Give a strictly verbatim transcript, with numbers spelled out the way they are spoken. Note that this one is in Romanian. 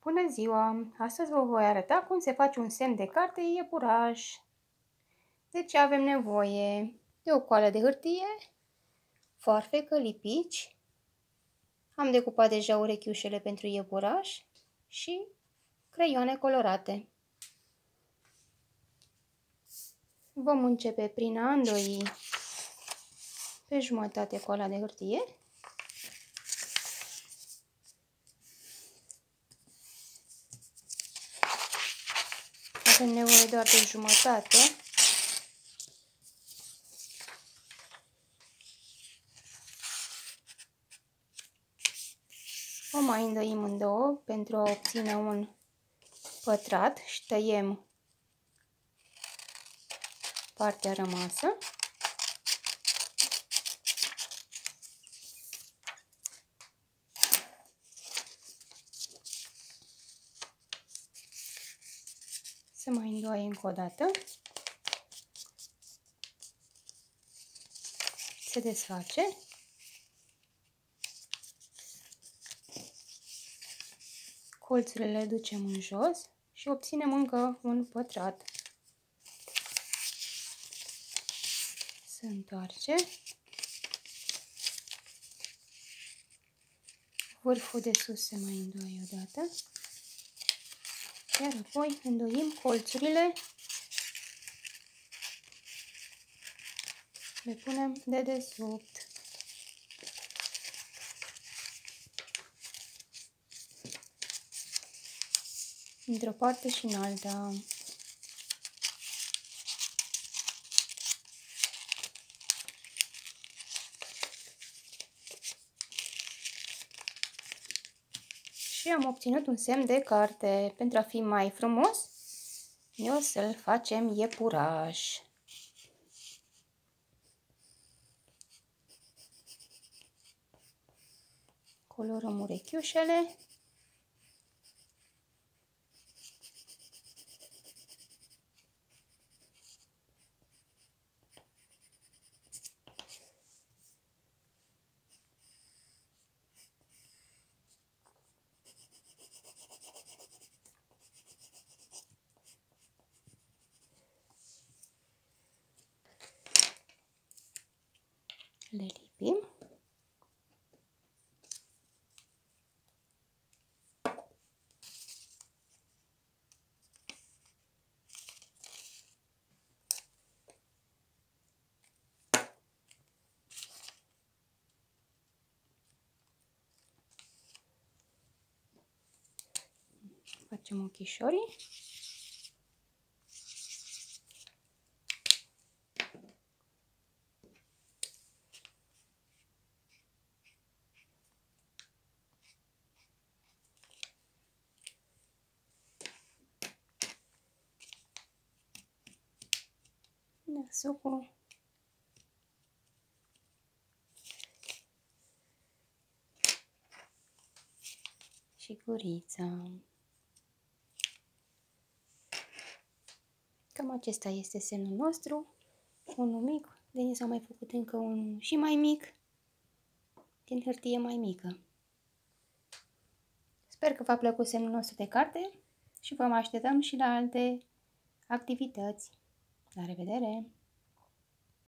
Bună ziua! Astăzi vă voi arăta cum se face un semn de carte iepuraș. Deci avem nevoie de o coală de hârtie, foarfecă, lipici. Am decupat deja urechiușele pentru iepuraș și creioane colorate. Vom începe prin a îndoi pe jumătate coala de hârtie. Avem nevoie doar de jumătate. O mai îndoim în două pentru a obține un pătrat și tăiem partea rămasă. Se mai îndoaie încă o dată. Se desface. Colțurile le ducem în jos și obținem încă un pătrat. Se întoarce. Vârful de sus se mai îndoaie o dată. Iar apoi îndoim colțurile. Le punem de desubt. Într-o parte și în alta. Și am obținut un semn de carte. Pentru a fi mai frumos, eu o să-l facem iepuraș. Colorăm urechiușele. Le lipim. Facem ochișorii. Nasucul. Și gurița. Cam acesta este semnul nostru. Unul mic. Denis a mai făcut încă unul și mai mic. Din hârtie mai mică. Sper că v-a plăcut semnul nostru de carte și vă mai așteptăm și la alte activități. La revedere!